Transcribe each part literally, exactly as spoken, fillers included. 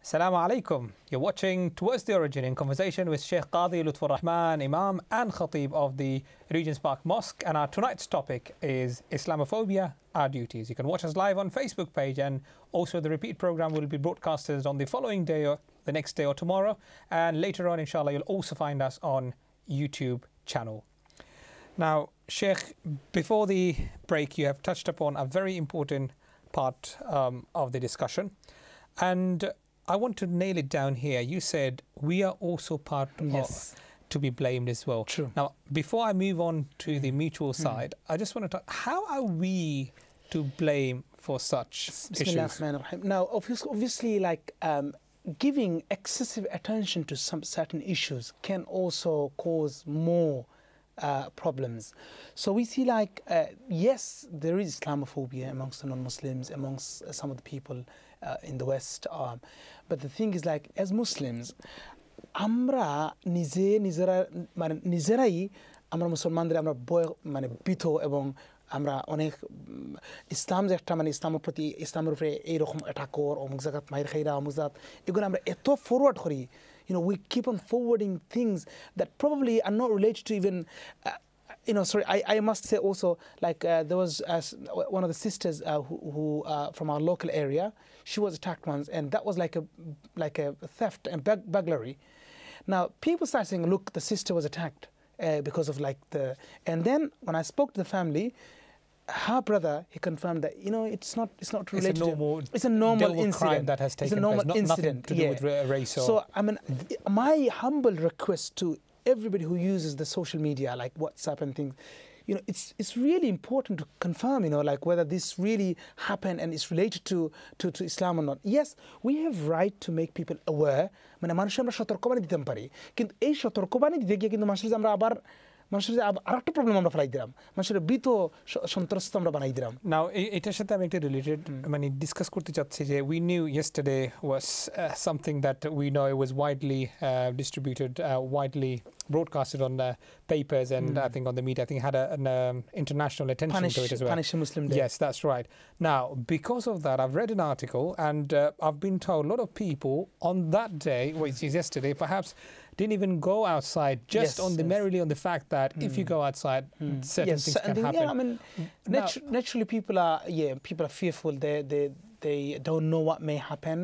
Assalamu alaikum. You're watching Towards the Origin in conversation with Shaykh Kazi Lutfur Rahman, Imam and Khateeb of the Regent's Park Mosque. And our tonight's topic is Islamophobia, our duties. You can watch us live on Facebook page, and also the repeat program will be broadcasted on the following day or the next day or tomorrow. And later on, inshallah, you'll also find us on YouTube channel. Now, Sheikh, before the break, you have touched upon a very important part um, of the discussion. And I want to nail it down here. You said we are also part yes. of to be blamed as well. True. Now, before I move on to the mutual side, mm. I just want to talk, how are we to blame for such issues? Now, obviously, obviously like um, giving excessive attention to some certain issues can also cause more Uh, problems. So we see like, uh, yes, there is Islamophobia amongst the non-Muslims, amongst uh, some of the people uh, in the West. Um, but the thing is like, as Muslims, amra nije nizera mane nizerai amra musulmanদের আমরা মানে বিত এবং আমরা অনেক ইসলাম যে একটা মানে ইসলামের প্রতি ইসলামের উপরে এই রকম অ্যাটাক কর অমুক জায়গাত মাইর খাইরা অমুক জাত এগুলো আমরা এত ফরওয়ার্ড করি. You know, we keep on forwarding things that probably are not related to even, uh, you know, sorry, I, I must say also, like uh, there was uh, one of the sisters uh, who, who uh, from our local area, she was attacked once, and that was like a like a theft and bug burglary. Now, people started saying, look, the sister was attacked uh, because of like the, and then when I spoke to the family, her brother, he confirmed that, you know, it's not it's not related it's a normal, to, it's a normal incident crime that has taken it's a normal place, not, incident nothing to do yeah. with race or... So I mean, my humble request to everybody who uses the social media like WhatsApp and things, you know, it's it's really important to confirm, you know, like whether this really happened and it's related to to, to Islam or not. Yes, we have right to make people aware. মানে মানুষের আমরা সতর্কবাণী দিতে পারি, কিন্তু এই সতর্কবাণী দিতে গিয়ে কিন্তু মানুষের আমরা আবার মানুষের আরেকটা প্রবলেম আমরা ফেলাই দিলাম, মানুষের ভীত সন্ত্রস্ত আমরা বানাই দিলাম. নাও এটার সাথে আমি একটা রিলেটেড মানে ডিসকাস করতে চাচ্ছি যে we knew yesterday was uh, something that we know was widely uh, distributed, uh, widely broadcasted on the papers and mm. I think on the media. I think it had a, an um, international attention Punish, to it as well. Punish Muslim Day. Yes, that's right. Now, because of that, I've read an article and uh, I've been told a lot of people on that day, which is yesterday, perhaps didn't even go outside just yes, on the yes. merely on the fact that mm. if you go outside, mm. certain yes, things can think, happen. Yeah, I mean, natu now, naturally people are yeah people are fearful. They they they don't know what may happen,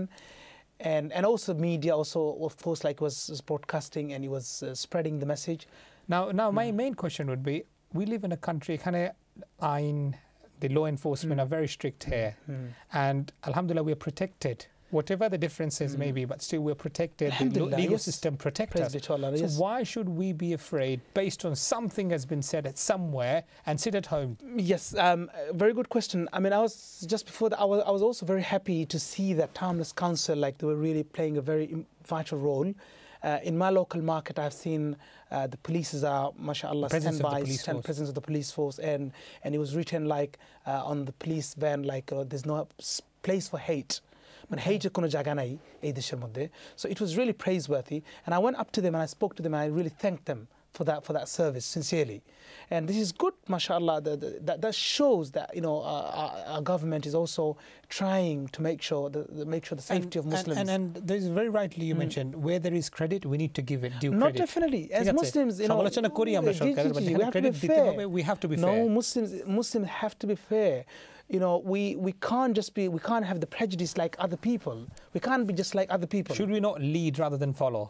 and and also media also of course like was, was broadcasting and it was uh, spreading the message. Now now mm. my main question would be: we live in a country kind of in the law enforcement mm. are very strict here, mm. and alhamdulillah we are protected. Whatever the differences mm. may be, but still we're protected. The legal yes. system protects us. Allah, so yes. why should we be afraid based on something has been said at somewhere and sit at home? Yes, um, very good question. I mean, I was just before that, I was, I was also very happy to see that Timeless Council, like they were really playing a very vital role. Uh, in my local market, I've seen uh, the police are, mashallah, standby, stand presence of the police force, and and it was written like uh, on the police van, like uh, there's no place for hate. মানে হেইটের কোনো জায়গা নাই এই দেশের মধ্যে. So it was really praiseworthy, and I went up to them and I spoke to them and I really thanked them for that for that service sincerely. And this is good, mashallah. The, the, that that shows that, you know, our, our government is also trying to make sure the, the make sure the safety and, of Muslims. And, and, and there's very rightly you mm. mentioned where there is credit we need to give it due Not credit. definitely. As Muslims, you know, we have to be fair. We have to be fair. No, Muslims Muslims have to be fair. You know, we, we can't just be, we can't have the prejudice like other people. We can't be just like other people. Should we not lead rather than follow?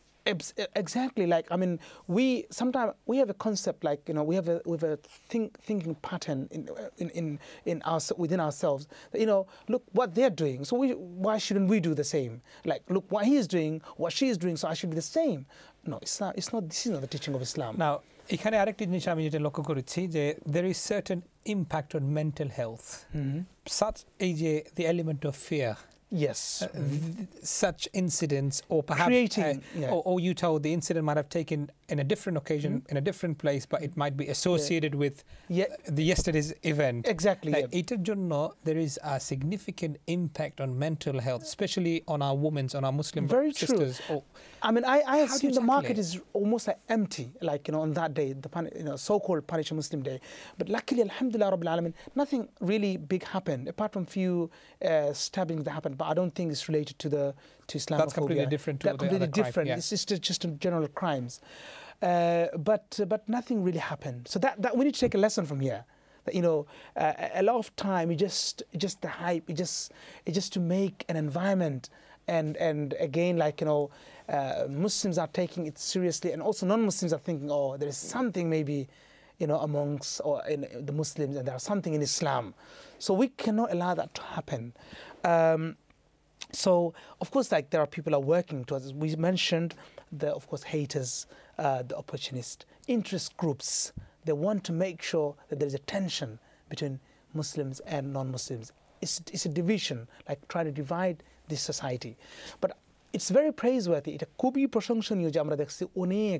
Exactly. Like, I mean, we sometimes we have a concept like, you know, we have a we have a think, thinking pattern in in in, in our, within ourselves that, you know, look what they're doing, so we, why shouldn't we do the same? Like, look what he is doing, what she is doing, so I should do the same. No, it's not. It's not. This is not the teaching of Islam. Now, এখানে আরেকটি জিনিস আমি যেটা লক্ষ্য করেছি যে there is certain impact on mental health. Mm-hmm. Such a the element of fear. Yes. Uh, th such incidents, or perhaps creating, uh, yeah. or, or you told the incident might have taken in a different occasion, mm-hmm. in a different place, but it might be associated yeah. with yeah. the yesterday's event. Exactly. Like, yeah. there is a significant impact on mental health, especially on our women's, on our Muslim Very sisters. True. I mean, I, I have seen the market it? is almost like empty, like, you know, on that day, the you know, so-called Punisher Muslim Day. But luckily, alhamdulillah, Rabbil Alamin, nothing really big happened, apart from few uh, stabbings that happened. But but I don't think it's related to the to Islamophobia. That's completely different to that the completely other crime, different. yeah. It's just just general crimes, uh, but uh, but nothing really happened. So that that we need to take a lesson from here. That, you know, uh, a lot of time it just just the hype. It just it just to make an environment, and and again, like, you know, uh, Muslims are taking it seriously, and also non-Muslims are thinking, oh, there is something maybe, you know, amongst or in the Muslims, and there's something in Islam. So we cannot allow that to happen. Um, so of course, like, there are people are working towards. We mentioned the, of course, haters, uh, the opportunist interest groups. They want to make sure that there is a tension between Muslims and non-Muslims. It's, it's a division, like trying to divide this society. But it's very praiseworthy. It খুবই প্রশংসনীয় যে আমরা দেখছি অনেক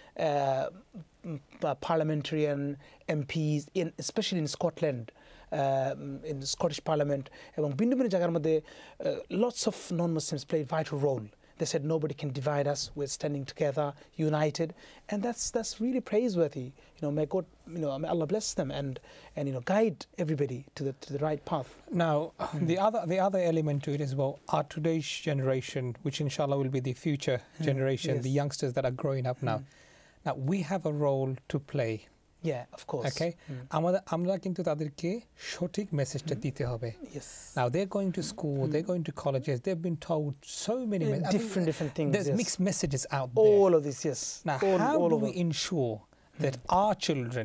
parliamentarian M Ps, in, especially in Scotland, uh, in the Scottish Parliament, এবং ভিন্ন ভিন্ন জায়গার মধ্যে lots of non-Muslims played a vital role. They said nobody can divide us. We're standing together, united, and that's that's really praiseworthy. You know, may God, you know, may Allah bless them and and you know guide everybody to the to the right path. Now, mm. the other the other element to it as well, our today's generation, which inshallah will be the future mm. generation, yes. the youngsters that are growing up now. Mm. Now we have a role to play. Yeah, of course. Okay, আমাদের আমরা কিন্তু তাদেরকে সঠিক মেসেজটা দিতে হবে. Yes. Now they're going to school, mm. they're going to colleges. They've been told so many yeah, different different things. There's yes. mixed messages out all there. All of this, yes. Now, all, how all do of we it. ensure that mm. our children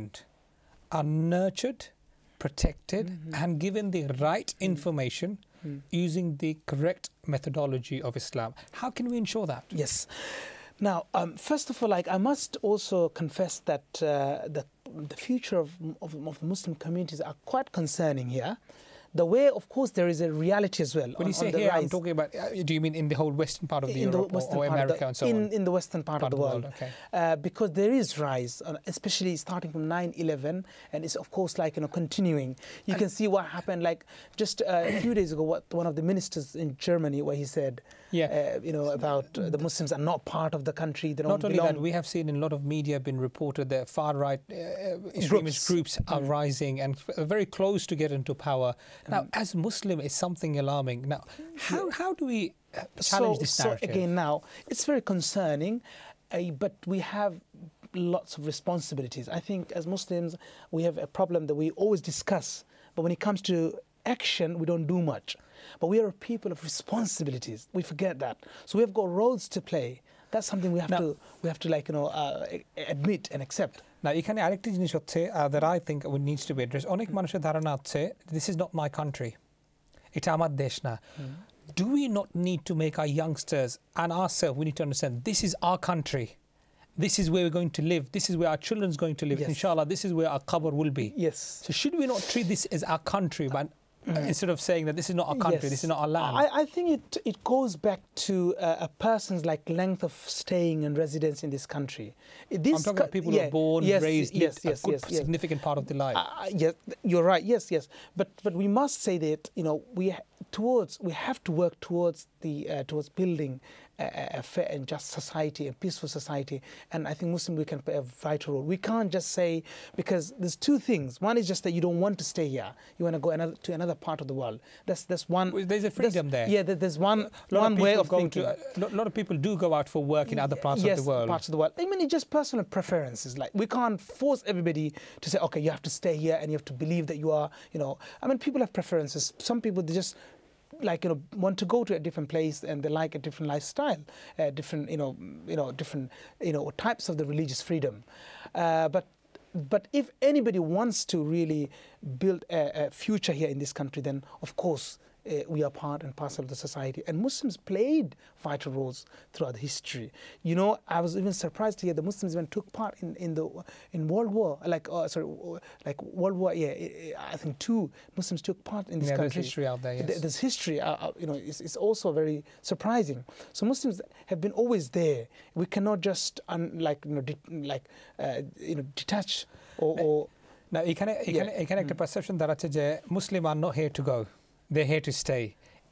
are nurtured, protected, mm-hmm. and given the right mm. information mm. using the correct methodology of Islam? How can we ensure that? Yes. Now, um, first of all, like, I must also confess that uh, the, the future of, of, of the Muslim communities are quite concerning here. The way, of course, there is a reality as well. When on, you say here, rise. I'm talking about, uh, do you mean in the whole western part of the in Europe the western or, or part America the, and so in, on? In the western part, part of the world. world okay. uh, because there is rise, uh, especially starting from nine eleven, and it's, of course, like, you know, continuing. You and can see what happened, like, just uh, a few days ago, what one of the ministers in Germany, where he said, yeah. uh, you know, about uh, the Muslims are not part of the country. They don't not only belong. that, we have seen in a lot of media been reported that far-right uh, extremist groups, groups are mm. rising and very close to get into power. Now, mm. as Muslim, it's something alarming. Now, how, how do we challenge so, this narrative? So again, now, it's very concerning, uh, but we have lots of responsibilities. I think as Muslims, we have a problem that we always discuss, but when it comes to action, we don't do much. But we are a people of responsibilities. We forget that. So we have got roles to play. That's something we have now, to we have to like you know uh, admit and accept. Now, এখানে আরেকটি জিনিস হচ্ছে that I think needs to be addressed. অনেক মানুষের ধারণা আছে, this is not my country. এটা আমার দেশ না. Do we not need to make our youngsters and ourselves, we need to understand this is our country. This is where we're going to live. This is where our children's going to live. Yes. Inshallah, this is where our qabr will be. Yes. So should we not treat this as our country, but mm. instead of saying that this is not our country, yes. this is not our land? I, I think it it goes back to uh, a person's like length of staying and residence in this country. This I'm talking about people yeah, who are born, yes, raised, yes, lived yes, a good, yes, significant yes. part of their life. Uh, yes, you're right. Yes, yes. But but we must say that you know we towards we have to work towards the uh, towards building a, a fair and just society, a peaceful society. And I think Muslim we can play a vital role. We can't just say, because there's two things. One is just that you don't want to stay here. You want to go another, to another part of the world. That's that's one. Well, there's a freedom there. Yeah, there's one one way of thinking. To, a lot of people do go out for work in other parts yes, of the world. parts of the world. I mean, it's just personal preferences. Like, we can't force everybody to say, okay, you have to stay here and you have to believe that you are, you know. I mean, people have preferences. Some people, they just like you know want to go to a different place and they like a different lifestyle, uh, different you know you know different you know types of the religious freedom. Uh, but but if anybody wants to really build a, a future here in this country, then of course uh, we are part and parcel of the society. And Muslims played vital roles throughout history. You know, I was even surprised to hear the Muslims even took part in, in the in World War, like uh, sorry, like World War. Yeah, I think two Muslims took part in this yeah, country. There's history out there. Yes. There's history. Uh, you know, it's, it's also very surprising. So Muslims have been always there. We cannot just un, like you know de like uh, you know detach or. or now, এখানে এখানে এখানে একটা perception দাঁড়াচ্ছে যে Muslim are not here to go. They're here to stay.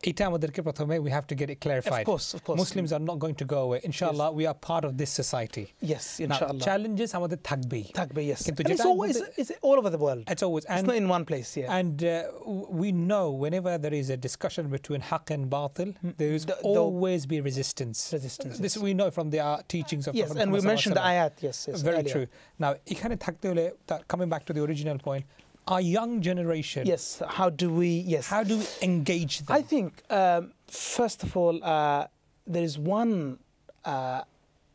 we have to get it clarified. Of course, of course. Muslims are not going to go away. Inshallah, yes. We are part of this society. Yes, inshallah. Now, challenges are the takbi. Takbi, yes. And it's always, it's all over the world. It's always. And, it's not in one place, yeah. And uh, we know whenever there is a discussion between haqq and batil, mm. there is the, always be resistance. Resistance. This yes. we know from the uh, teachings of yes, Prophet and Muhammad we mentioned the ayat, yes. yes Very earlier. true. Now, that coming back to the original point, our young generation. Yes, how do we, yes. How do we engage them? I think, um, first of all, uh, there is one uh,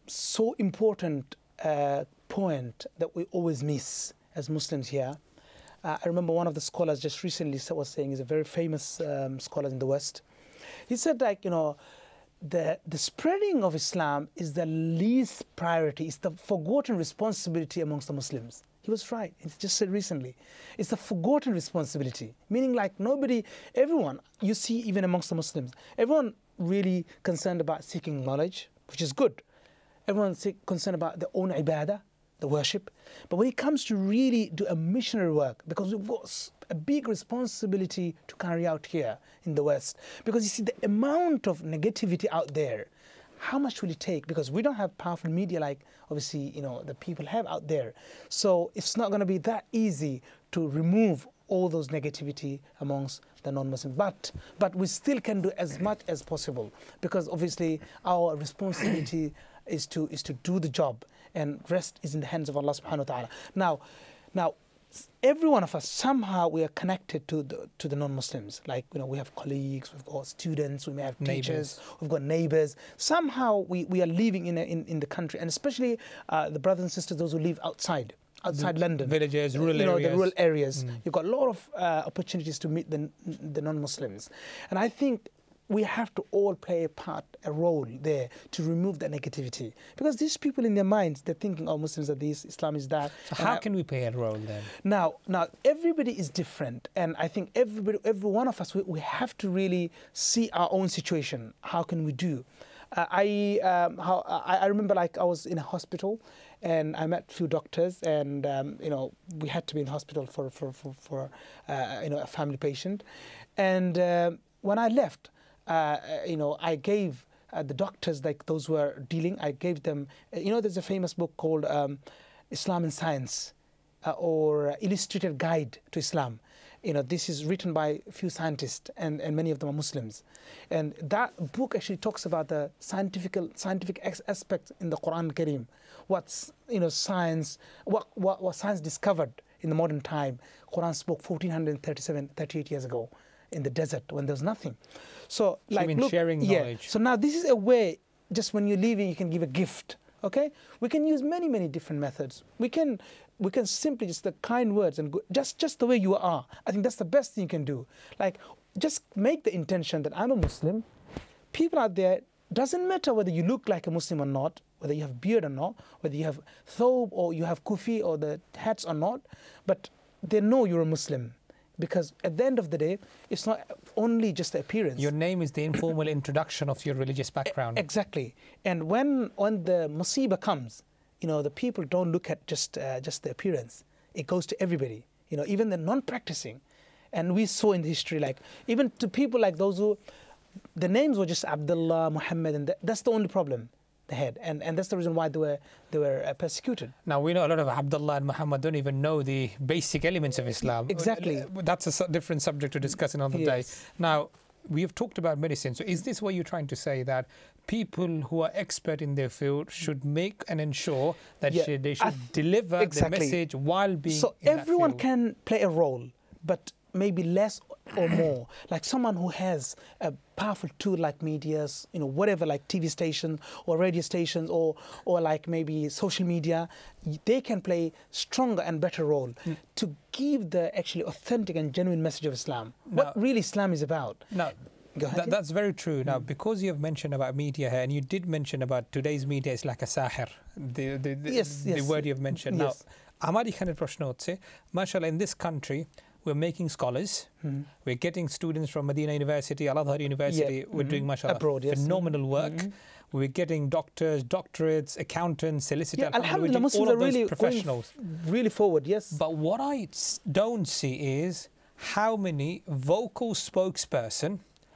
so important uh, point that we always miss as Muslims here. Uh, I remember one of the scholars just recently was saying, he's a very famous um, scholar in the West. He said, like, you know, the, the spreading of Islam is the least priority. It's the forgotten responsibility amongst the Muslims. He was right. He just said recently. It's a forgotten responsibility, meaning like nobody, everyone, you see even amongst the Muslims, everyone really concerned about seeking knowledge, which is good. Everyone's concerned about their own ibadah, the worship. But when it comes to really do a missionary work, because we've got a big responsibility to carry out here in the West, because you see the amount of negativity out there, how much will it take? Because we don't have powerful media like obviously, you know, the people have out there. So it's not going to be that easy to remove all those negativity amongst the non-Muslims. But, but we still can do as much as possible, because obviously our responsibility is to, is to do the job, and rest is in the hands of Allah subhanahu wa ta'ala. Now, now, every one of us, somehow we are connected to the, to the non-Muslims. Like, you know, we have colleagues, we've got students, we may have teachers, neighbors. We've got neighbors. Somehow we, we are living in, a, in, in the country, and especially uh, the brothers and sisters, those who live outside, outside the London. Villages, rural you know, areas. the rural areas. Mm. You've got a lot of uh, opportunities to meet the, the non-Muslims. And I think we have to all play a part, a role there to remove that negativity. Because these people in their minds, they're thinking, oh, Muslims are this, Islam is that. So how I, can we play a role then? Now, now everybody is different. And I think everybody, every one of us, we, we have to really see our own situation. How can we do? Uh, I, um, how, I, I remember like I was in a hospital and I met a few doctors, and um, you know, we had to be in hospital for, for, for, for uh, you know, a family patient. And uh, when I left, Uh, you know, I gave uh, the doctors, like those who are dealing, I gave them, uh, you know, there's a famous book called um, Islam and Science, uh, or Illustrated Guide to Islam. You know, this is written by a few scientists, and, and many of them are Muslims. And that book actually talks about the scientific, scientific aspects in the Quran Kareem. What's, you know, science, what, what, what science discovered in the modern time. Quran spoke fourteen thirty-seven, thirty-eight years ago in the desert when there was nothing. So, so like, look, sharing yeah. knowledge. So now this is a way, just when you're leaving, you can give a gift. Okay, we can use many, many different methods. We can, we can simply just the kind words and go, just, just the way you are. I think that's the best thing you can do. Like, just make the intention that I'm a Muslim. People out there, doesn't matter whether you look like a Muslim or not, whether you have beard or not, whether you have thobe or you have kufi or the hats or not, but they know you're a Muslim. Because at the end of the day, it's not only just the appearance. Your name is the informal introduction of your religious background. Exactly. And when, when the musibah comes, you know, the people don't look at just, uh, just the appearance. It goes to everybody, you know, even the non-practicing. And we saw in the history, like, even to people like those who, the names were just Abdullah, Muhammad, and that, that's the only problem they had. And, and that's the reason why they were, they were uh, persecuted. Now, we know a lot of Abdullah and Muhammad don't even know the basic elements of Islam. Exactly. That's a su different subject to discuss another yes. day. Now, we have talked about medicine. So is this what you're trying to say, that people who are expert in their field should make and ensure that yeah. should, they should th deliver exactly. the message while being So in everyone that field? can play a role, but maybe less or more. Like someone who has a powerful tool like medias, you know, whatever, like T V stations or radio stations, or or like maybe social media, they can play stronger and better role mm. to give the actually authentic and genuine message of Islam. Now, what really Islam is about. Now, Go ahead, that, yeah. that's very true. Now, mm. because you have mentioned about media here, and you did mention about today's media is like a sahir, the, the, the, yes, the yes. word you have mentioned. Yes. Now, Amari Khan Prashna hocche, mashallah, in this country, we're making scholars, mm. we're getting students from Medina University, Al-Azhar University, yeah. we're mm-hmm. doing, mashallah, Abroad, yes. phenomenal work. Mm-hmm. We're getting doctors, doctorates, accountants, solicitors, yeah, alhamdulillah, Muslims are really professionals. Really forward, yes. But what I don't see is how many vocal spokesperson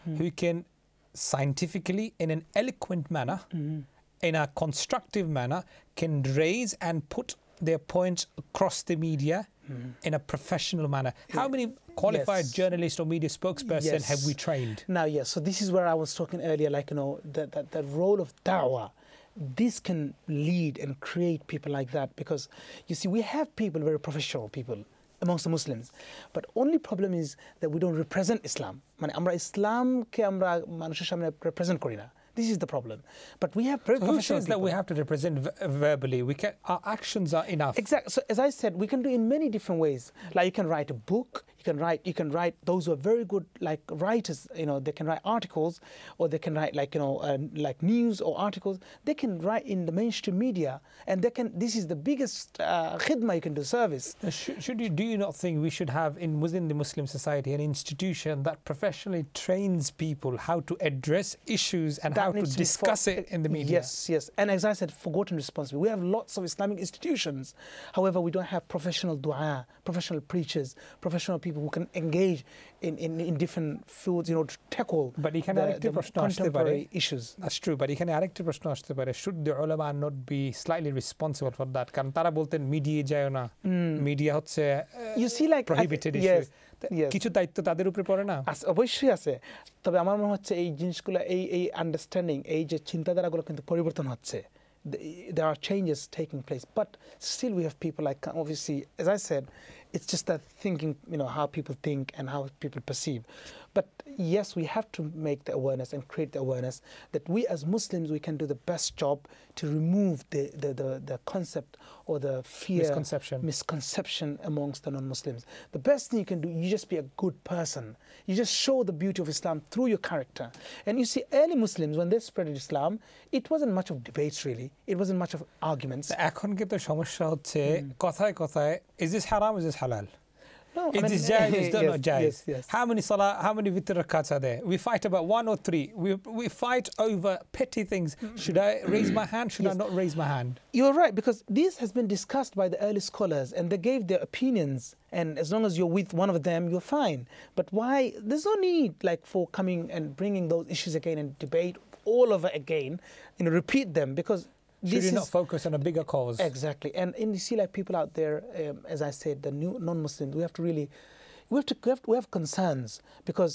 mm. who can scientifically, in an eloquent manner, mm. in a constructive manner, can raise and put their points across the media mm. in a professional manner. How many qualified yes. journalists or media spokesperson yes. have we trained? Now, yes, so this is where I was talking earlier, like, you know, the, the, the role of da'wah. This can lead and create people like that, because, you see, we have people, very professional people amongst the Muslims, but only problem is that we don't represent Islam. Mane amra Islam ke amra manusher samne represent kori na. This is the problem. But we have very so professional who says people. that we have to represent v verbally? We can, our actions are enough. Exactly. So as I said, we can do it in many different ways. Like you can write a book. You can write. You can write. Those who are very good, like writers, you know, they can write articles, or they can write like you know, uh, like news or articles. They can write in the mainstream media, and they can. This is the biggest uh, khidmah you can do, service. Uh, should, should you? Do you not think we should have in within the Muslim society an institution that professionally trains people how to address issues and that how to discuss it in the media? Yes, yes. And as I said, forgotten responsibility. We have lots of Islamic institutions. However, we don't have professional dua, professional preachers, professional people who can engage in, in, in different fields, you know, to tackle but he can the, the contemporary issues. That's true. But he can arekta prashno ashte pare. Should the ulama not be slightly responsible for that? Karon tara bolten media jayo na. Media hocche you see, like prohibited issue. Yes. কিছু দায়িত্ব তাদের উপরে পড়ে না অবশ্যই আছে তবে আমার মনে হচ্ছে এই জিনিসগুলো এই এই আন্ডারস্ট্যান্ডিং এই যে চিন্তাধারাগুলো কিন্তু পরিবর্তন হচ্ছে there are changes taking place but still we have people like obviously as I said it's just that thinking you know how people think and how people perceive but yes we have to make the awareness and create the awareness that we as Muslims we can do the best job to remove the the the, the concept or the fear misconception misconception amongst the non-Muslims. The best thing you can do, you just be a good person. You just show the beauty of Islam through your character. And you see, early Muslims, when they spread Islam, it wasn't much of debates really. It wasn't much of arguments. এখন কিন্তু সমস্যা হচ্ছে কথায় কথায় is this haram, is this halal? No, is I mean, this jaiz, is that yes, not jaiz? Yes, yes. How many salah, how many witr rakats are there? We fight about one or three. We, we fight over petty things. Should I raise my hand? Should yes. I not raise my hand? You're right, because this has been discussed by the early scholars and they gave their opinions. And as long as you're with one of them, you're fine. But why? There's no need like for coming and bringing those issues again and debate all over again and repeat them because Should you not focus on a bigger cause? Exactly. And, and you see like people out there, um, as I said, the new non-Muslims, we have to really, we have to, we have, we have concerns because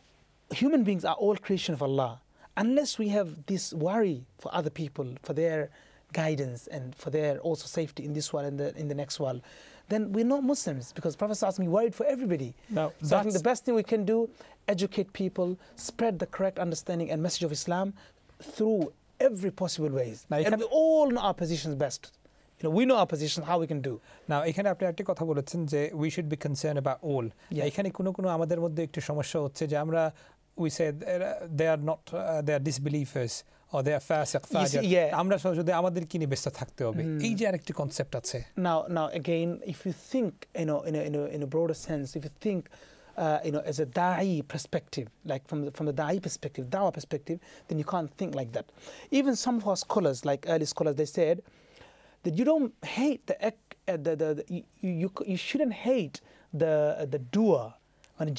human beings are all creation of Allah. Unless we have this worry for other people, for their guidance and for their also safety in this world and the, in the next world, then we're not Muslims because Prophet ﷺ worried for everybody. Now, so I think the best thing we can do, educate people, spread the correct understanding and message of Islam through every possible ways. Now, and we all know our positions best. You know, we know our position, how we can do. Now, এখানে আপনি একটা কথা বলেছেন যে we should be concerned about all. এখানে কোনো কোনো আমাদের মধ্যে একটু সমস্যা হচ্ছে যে আমরা we said they are not uh, they are disbelievers or they are fasiq fajr. আমরা শুধু আমাদের কি নিয়ে ব্যস্ত থাকতে হবে এই যে আরেকটি কনসেপ্ট আছে. Now now again if you think you know in a in a in a broader sense if you think Uh, you know, as a da'i perspective, like from the, from the da'i perspective, da'wah perspective, then you can't think like that. Even some of our scholars, like early scholars, they said that you don't hate the, uh, the, the, the you, you, you shouldn't hate the uh, the doer. You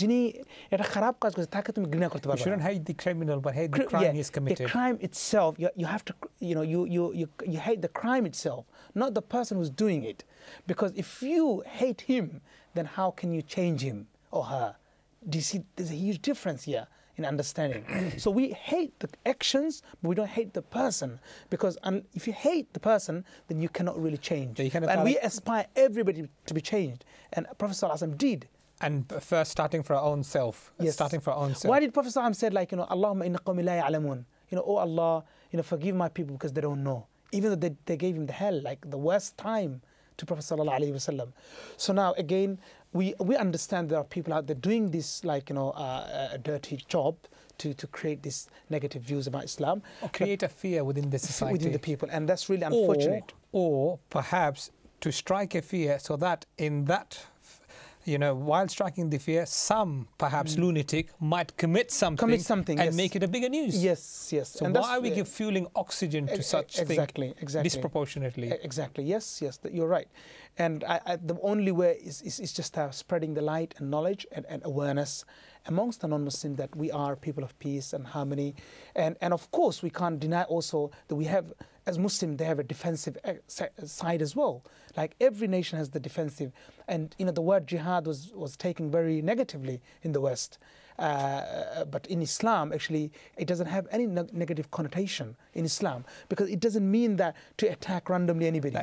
shouldn't hate the criminal, but hate the crime yeah, he's committed. The crime itself, you, you have to, you know, you, you, you, you hate the crime itself, not the person who's doing it. Because if you hate him, then how can you change him? Or her. Do you see there's a huge difference here in understanding? So we hate the actions, but we don't hate the person. Because if you hate the person, then you cannot really change. And we aspire everybody to be changed. And Prophet ﷺ did. And first starting for our own self. Yes. Starting for our own self. Why did Prophet ﷺ say like, you know, Allahumma inna qawmi la ya'lamun. You know, oh Allah, you know, forgive my people because they don't know. Even though they, they gave him the hell, like the worst time to Prophet ﷺ. So now again, We we understand there are people out there doing this like you know uh, a dirty job to to create these negative views about Islam or create a fear within the society within the people and that's really unfortunate. Or, or perhaps to strike a fear so that in that you know, while striking the fear, some perhaps mm. lunatic might commit something, commit something and yes. make it a bigger news. Yes, yes. So and why are we uh, fueling oxygen to such exactly, thing exactly. disproportionately? Exactly. Yes, yes. You're right. And I, I, the only way is, is, is just uh, spreading the light and knowledge and, and awareness amongst the non-Muslims that we are people of peace and harmony. And, and of course, we can't deny also that we have, as Muslims, they have a defensive side as well. Like every nation has the defensive. And, you know, the word jihad was, was taken very negatively in the West. Uh, but in Islam, actually, it doesn't have any ne negative connotation in Islam because it doesn't mean that to attack randomly anybody.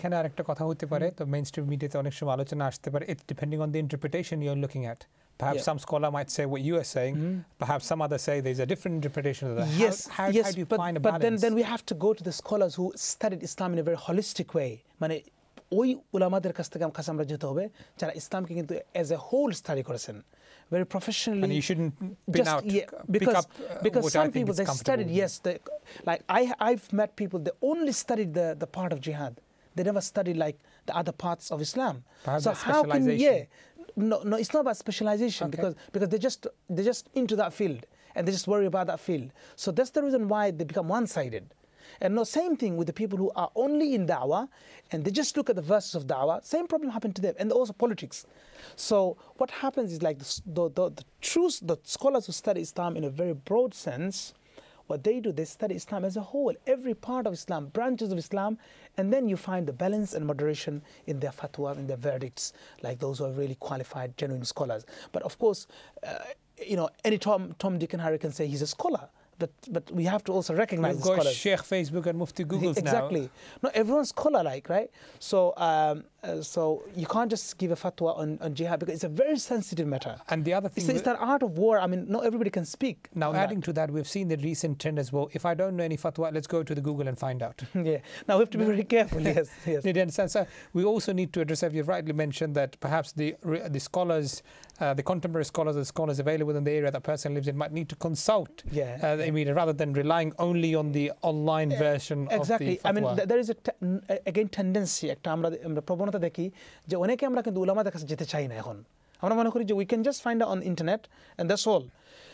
The mainstream media, it's depending on the interpretation you're looking at. Perhaps yeah. some scholar might say what you are saying. Mm-hmm. Perhaps some others say there's a different interpretation of that. Yes, how, how, yes, how do you but, find a but balance? then, then we have to go to the scholars who studied Islam in a very holistic way. Mane, ওই উলামাদের কাছ থেকে কাছে আমরা যেতে হবে যারা ইসলামকে কিন্তু as a whole study করেছেন, very professionally. And you shouldn't pin out, yeah, because, pick up uh, because some people they studied. With. Yes, they, like I I've met people they only studied the the part of jihad. They never studied like the other parts of Islam. Perhaps so how can yeah? No, no, it's not about specialization okay. because because they just they're just into that field and they just worry about that field. So that's the reason why they become one-sided. And no, same thing with the people who are only in da'wah and they just look at the verses of da'wah, same problem happened to them, and also politics. So what happens is like the, the, the, the truth, the scholars who study Islam in a very broad sense, what they do, they study Islam as a whole, every part of Islam, branches of Islam, and then you find the balance and moderation in their fatwa, in their verdicts, like those who are really qualified, genuine scholars. But of course, uh, you know, any Tom, Tom, Dick and Harry can say he's a scholar. But but we have to also recognize We've the got scholars. Sheikh Facebook and Mufti Googles exactly. now. No, everyone's scholar-like, right? So um, uh, so you can't just give a fatwa on, on jihad because it's a very sensitive matter. And the other thing, it's, it's that art of war. I mean, not everybody can speak. Now, adding that. to that, we've seen the recent trend as well. If I don't know any fatwa, let's go to the Google and find out. Yeah. Now we have to be very careful. Yes. Yes. Did you understand? So we also need to address, as you've rightly mentioned, that perhaps the the scholars, uh, the contemporary scholars, the scholars available in the area that person lives in, might need to consult. Yeah. Uh, I mean, rather than relying only on the online version exactly. of the fatwa. I mean, th there is a again tendency একটা আমরা আমরা প্রবণতা দেখি যে অনেকে আমরা কিন্তু উলামাদের কাছে যেতে চাই না এখন আমরা মনে করি যে we can just find out on the internet and that's all.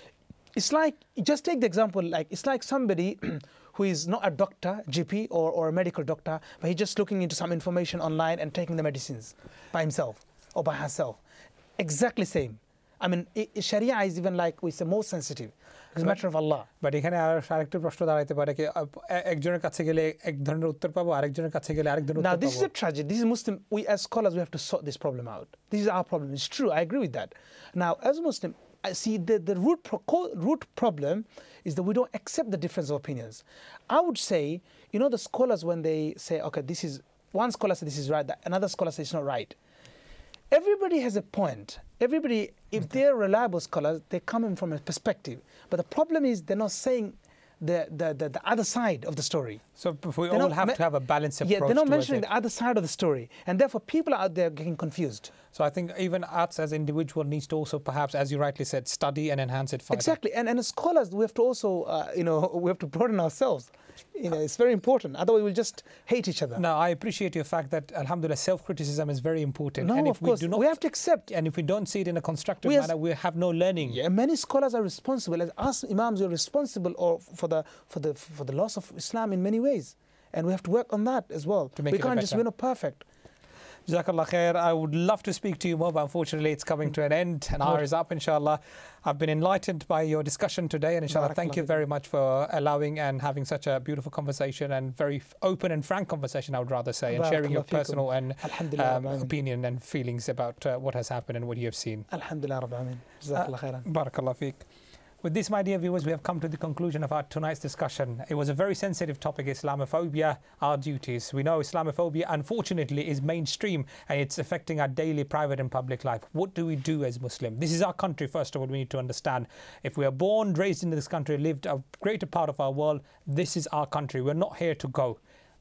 It's like, just take the example, like it's like somebody who is not a doctor, G P or, or a medical doctor, but he's just looking into some information online and taking the medicines by himself or by herself. Exactly same. I mean, it, Sharia is even like we say more sensitive. It's a matter of Allah. But এখানে আরেকটা প্রশ্ন দাঁড়াইতে পারে কি একজনের কাছে গেলে এক ধরনের উত্তর পাবো আরেকজনের কাছে গেলে আরেক ধরনের উত্তর পাবো. Now this is a tragedy. This is Muslim. We as scholars we have to sort this problem out. This is our problem. It's true. I agree with that. Now as Muslim, I see the the root pro root problem is that we don't accept the difference of opinions. I would say, you know, the scholars when they say, okay, this is one scholar says this is right, that another scholar says it's not right. Everybody has a point. Everybody, if they're reliable scholars, they come in from a perspective. But the problem is they're not saying the, the, the, the other side of the story. So we they're all have to have a balanced approach. Yeah, they're not mentioning it. the other side of the story. And therefore people out there getting confused. So I think even us as individual needs to also perhaps, as you rightly said, study and enhance it further. Exactly. And, and as scholars, we have to also, uh, you know, we have to broaden ourselves. You know, it's very important. Otherwise, we'll just hate each other. Now, I appreciate your fact that, alhamdulillah, self-criticism is very important. No, and if of course. We, do not, we have to accept. And if we don't see it in a constructive we manner, we have no learning. Yeah, many scholars are responsible. As us imams, we are responsible or for the for the for the loss of Islam in many ways, and we have to work on that as well. To make we it can't better. just we're not perfect. Jazakallah khair. I would love to speak to you more, but unfortunately it's coming to an end. An hour is up, inshallah. I've been enlightened by your discussion today, and inshallah, thank you very much for allowing and having such a beautiful conversation and very open and frank conversation, I would rather say, and sharing your personal and um, opinion and feelings about uh, what has happened and what you have seen. Alhamdulillah Rabbil Alameen. Jazakallah khairan. Barakallah feek. With this, my dear viewers, we have come to the conclusion of our tonight's discussion. It was a very sensitive topic, Islamophobia, our duties. We know Islamophobia, unfortunately, is mainstream and it's affecting our daily private and public life. What do we do as Muslims? This is our country, first of all, we need to understand. If we are born, raised into this country, lived a greater part of our world, this is our country. We're not here to go.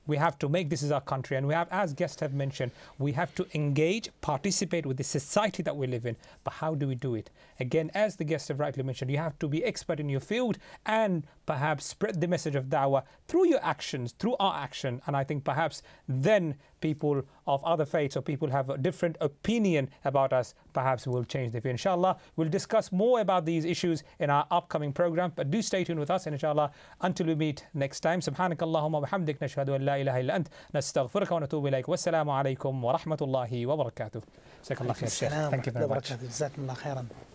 We have to make this is our country, and we have, as guests have mentioned, we have to engage, participate with the society that we live in. But how do we do it? Again, as the guests have rightly mentioned, you have to be expert in your field and perhaps spread the message of da'wah through your actions, through our action. And I think perhaps then people of other faiths or people have a different opinion about us, perhaps will change their view. Inshallah, we'll discuss more about these issues in our upcoming program. But do stay tuned with us, and inshallah, until we meet next time. Subhanakallahumma wa bihamdik, nashhadu an la ilaha illa ant, nastaghfiruka wa natubu ilayk. Wassalamu alaikum wa rahmatullahi wa barakatuh. Thank you very much.